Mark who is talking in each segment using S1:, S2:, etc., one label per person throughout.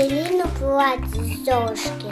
S1: пластилину платье Золушки.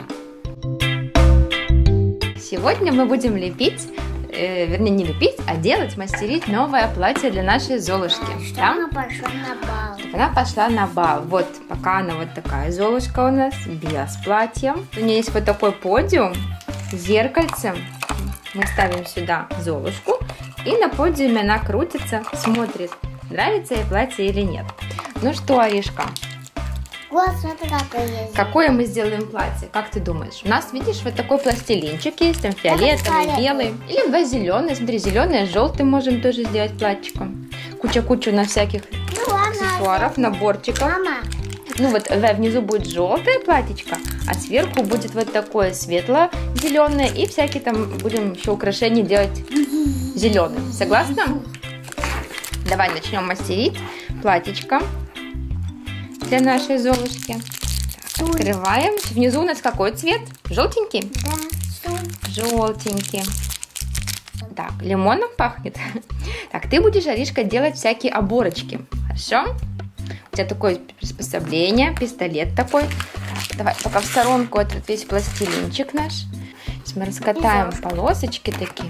S2: Сегодня мы будем лепить, вернее не лепить, а делать, мастерить новое платье для нашей Золушки.
S1: Чтобы она пошла на бал.
S2: Чтобы она пошла на бал. Вот, пока она вот такая Золушка у нас, без платья. У нее есть вот такой подиум с зеркальцем. Мы ставим сюда Золушку, и на подиуме она крутится, смотрит, нравится ей платье или нет. Ну что, Аришка?
S1: Вот, смотри, какое есть.
S2: Какое мы сделаем платье? Как ты думаешь? У нас, видишь, вот такой пластилинчик есть, там фиолетовый, белый. Или два зеленые. Смотри, зеленый, желтый можем тоже сделать платьичком. Куча у нас всяких аксессуаров, наборчиков.
S1: Мама.
S2: Ну вот внизу будет желтое платьичко, а сверху будет вот такое светло-зеленое. И всякие там будем еще украшения делать зеленым. Согласна? Давай начнем мастерить платьичко для нашей Золушки. Так, открываем. Внизу у нас какой цвет? Желтенький?
S1: Да.
S2: Желтенький. Так, лимоном пахнет. Так, ты будешь, Аришка, делать всякие оборочки. Хорошо? У тебя такое приспособление, пистолет такой. Так, давай пока в сторонку этот весь пластилинчик наш. Сейчас мы раскатаем полосочки такие.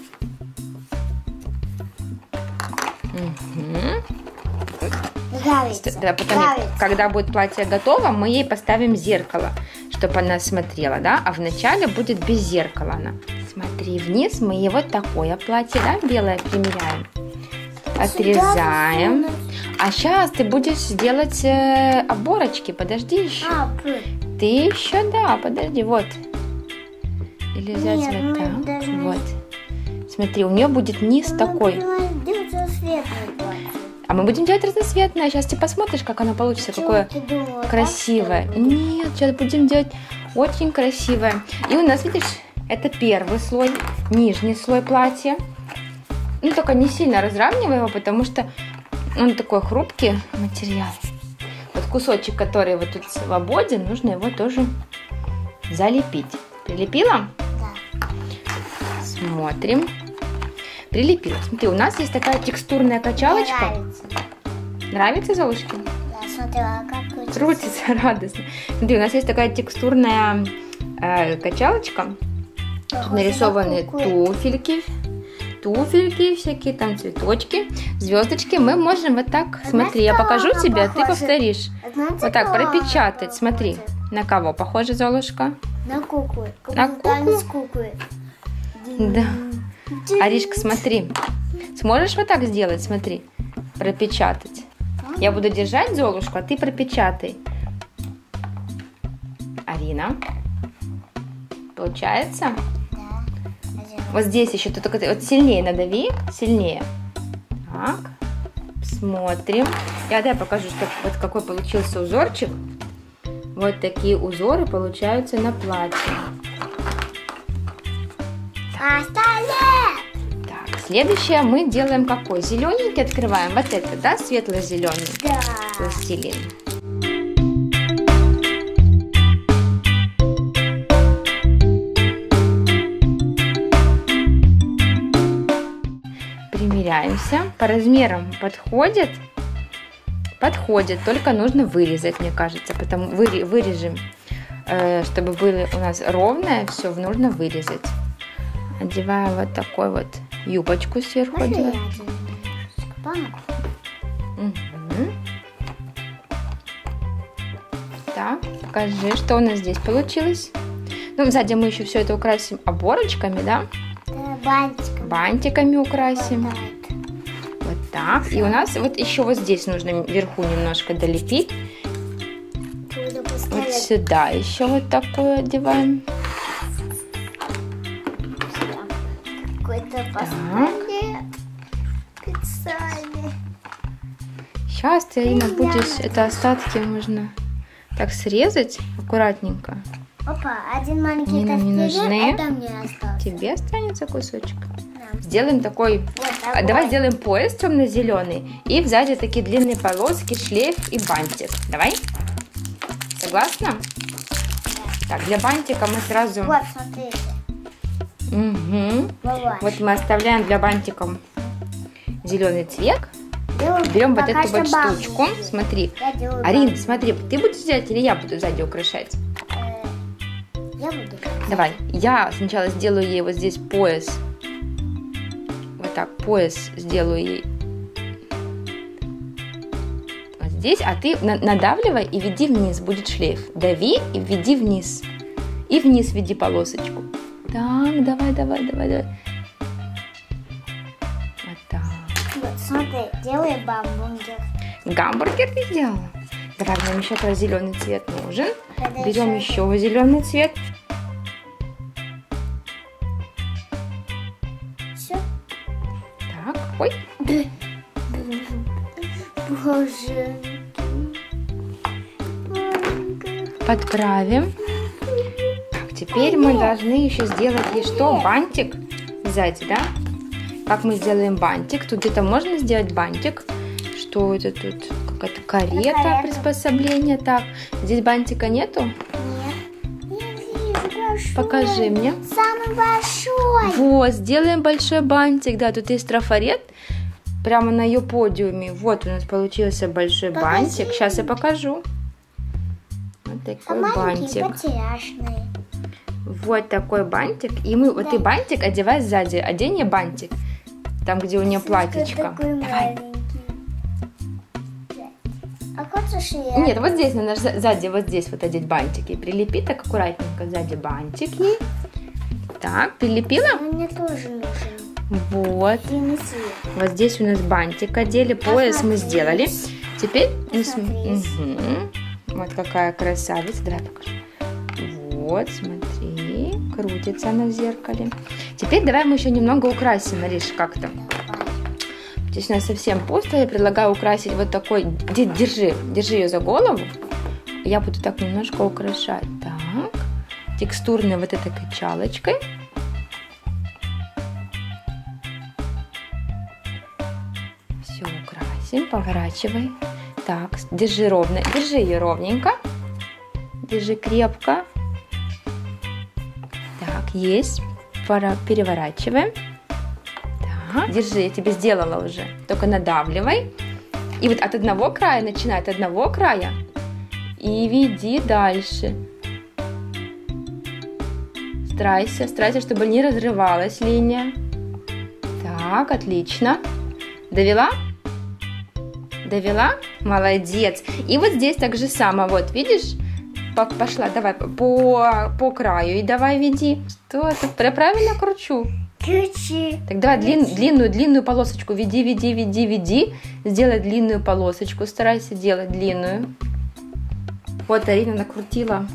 S2: Да, потом, когда будет платье готово, мы ей поставим зеркало, чтобы она смотрела, да? А вначале будет без зеркала она. Смотри, вниз мы ей вот такое платье, да, белое примеряем. Отрезаем. А сейчас ты будешь делать оборочки. Подожди еще. Ты еще, да, подожди, вот. Или взять вот так. Вот. Смотри, у нее будет низ такой. А мы будем делать разноцветное. Сейчас ты посмотришь, как оно получится. Какое красивое. Нет, сейчас будем делать очень красивое. И у нас, видишь, это первый слой, нижний слой платья. Ну, только не сильно разравнивай его, потому что он такой хрупкий материал. Вот кусочек, который вот тут свободен, нужно его тоже залепить. Прилепила?
S1: Да.
S2: Смотрим. Прилепила. Смотри, у нас есть такая текстурная качалочка.
S1: Нравится.
S2: Нравится, Золушке?
S1: Да, смотрела, как крутится.
S2: Крутится радостно. Смотри, у нас есть такая текстурная качалочка. Тут нарисованы туфельки, всякие там цветочки, звездочки. Мы можем вот так, смотри, я покажу тебе, а ты повторишь. Вот так пропечатать. Смотри, на кого похожа Золушка?
S1: На куклу.
S2: На куклу?
S1: С куклой.
S2: Да. Аришка, смотри. Сможешь вот так сделать? Смотри. Пропечатать. Я буду держать Золушку, а ты пропечатай. Арина. Получается?
S1: Да.
S2: Вот здесь еще только вот сильнее надави. Сильнее. Так. Смотрим. Я покажу, что вот какой получился узорчик. Вот такие узоры получаются на платье. Так, следующее мы делаем какой? Зелененький открываем. Вот это, да, светло-зеленый?
S1: Да.
S2: Пластилин. Примеряемся. По размерам подходит? Подходит, только нужно вырезать, мне кажется. Потому вырежем, чтобы было у нас ровное, все нужно вырезать. Одеваем вот такой вот юбочку сверху. Угу. Так, покажи, что у нас здесь получилось. Ну, сзади мы еще все это украсим оборочками, да?
S1: Бантиками.
S2: Бантиками украсим. Вот так. И у нас вот еще вот здесь нужно вверху немножко долепить. Вот сюда еще вот такое одеваем.
S1: Какое-то послание специальное.
S2: Сейчас ты, Арина, будешь это остатки можно так срезать аккуратненько.
S1: Опа, один маленький
S2: Они нам не нужны.
S1: Это мне остался.
S2: Тебе останется кусочек.
S1: Да.
S2: Сделаем такой.
S1: Вот
S2: Давай сделаем пояс темно-зеленый. И сзади такие длинные полоски, шлейф и бантик. Давай? Согласна? Да. Так, для бантика мы сразу...
S1: Вот, смотрите.
S2: Угу. Вот мы оставляем для бантиков зеленый цвет. Берем вот эту вот штучку. Смотри. Арин,
S1: бабу.
S2: смотри, ты будешь делать или я буду сзади украшать?
S1: Я буду.
S2: Давай, я сначала сделаю ей вот здесь пояс. Вот так, пояс сделаю ей. Вот здесь, а ты надавливай и веди вниз, будет шлейф. Дави и веди вниз. И вниз веди полосочку. Так, давай. Вот так.
S1: Вот, смотри, делай бамбунгер.
S2: Гамбургер ты сделала? Давай, нам еще про зеленый цвет нужен.
S1: Тогда
S2: Берем еще зеленый цвет.
S1: Все.
S2: Так, ой.
S1: Боже.
S2: Подправим. Так, теперь мы должны еще сделать ей что? Бантик сзади, да? Как мы сделаем бантик? Тут где-то можно сделать бантик. Что это тут? Какая-то карета, приспособление. Так, здесь бантика нету?
S1: Нет. Я вижу большой.
S2: Покажи мне.
S1: Самый большой.
S2: Вот, сделаем большой бантик. Да, тут есть трафарет. Прямо на ее подиуме. Вот у нас получился большой бантик. Сейчас я покажу. Вот такой
S1: Маленький,
S2: бантик.
S1: потеряшный.
S2: Вот такой бантик. И мы вот и бантик одевай сзади. Одень ей бантик. Там, где у нее платьечко.
S1: Такой
S2: Давай.
S1: маленький. А хочешь я?
S2: Нет, вот здесь надо сзади, вот здесь вот одеть бантики. Прилепи так аккуратненько сзади бантик ей. Так, прилепила?
S1: Мне тоже нужен.
S2: Вот.
S1: Длинный цвет.
S2: Вот здесь у нас бантик одели, пояс мы
S1: Посмотри.
S2: сделали. Теперь
S1: Посмотри.
S2: вот какая красавица. Давай покажу. Вот, смотри, крутится она в зеркале. Теперь давай мы еще немного украсим, Мариш, как-то. Здесь у нас совсем пусто. Я предлагаю украсить вот такой. Держи ее за голову. Я буду так немножко украшать. Так, текстурной вот этой качалочкой. Все украсим, поворачивай. Так, держи ровно, держи ее ровненько. Держи крепко. Так, есть. Переворачиваем. Так, держи, я тебе сделала уже. Только надавливай. И вот от одного края, начинай от одного края. И веди дальше. Старайся, чтобы не разрывалась линия. Так, отлично. Довела? Довела? Молодец. И вот здесь так же само. Вот, видишь? Пошла, давай по краю и давай веди. Что это? Правильно кручу.
S1: Ключи.
S2: Так давай длинную полосочку веди. Сделай длинную полосочку. Старайся делать длинную. Вот Арина накрутила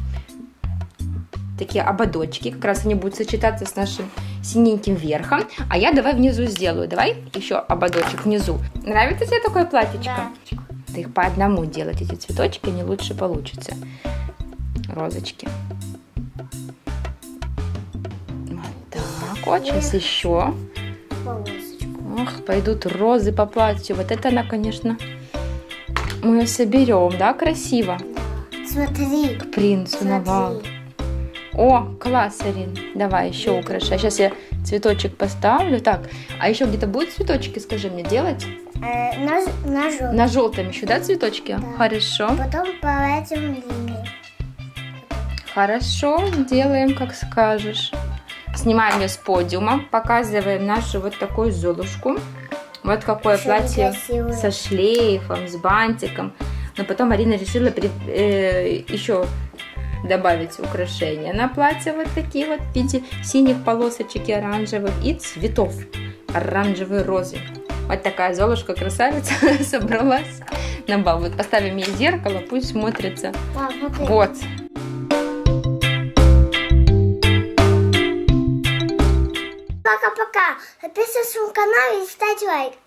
S2: такие ободочки. Как раз они будут сочетаться с нашим синеньким верхом. А я давай внизу сделаю. Давай еще ободочек внизу. Нравится тебе такое платьечко?
S1: Да.
S2: Ты их по одному делать, эти цветочки, они лучше получатся. Розочки. Вот так вот. Сейчас еще.
S1: Полосочку.
S2: Ох, пойдут розы по платью. Вот это она, конечно, мы ее соберем, да, красиво?
S1: Смотри.
S2: К принцу на бал. О, класс, Арин. Давай еще украшай. Сейчас я цветочек поставлю. Так, а еще где-то будут цветочки, скажи мне, делать?
S1: На желтый.
S2: На желтом еще, да, цветочки?
S1: Да.
S2: Хорошо.
S1: Потом по этим линиям.
S2: Хорошо, делаем, как скажешь. Снимаем ее с подиума, показываем нашу вот такую Золушку. Вот какое
S1: Очень
S2: платье
S1: красивое.
S2: со шлейфом, с бантиком. Но потом Арина решила еще добавить украшения на платье, вот такие вот в виде синих полосочек и оранжевых, и цветов оранжевой розы. Вот такая Золушка красавица собралась на бал. Вот поставим ей зеркало, пусть смотрится.
S1: Мам, смотри.
S2: Вот.
S1: Пока-пока. Подписывайся на канал и ставь лайк.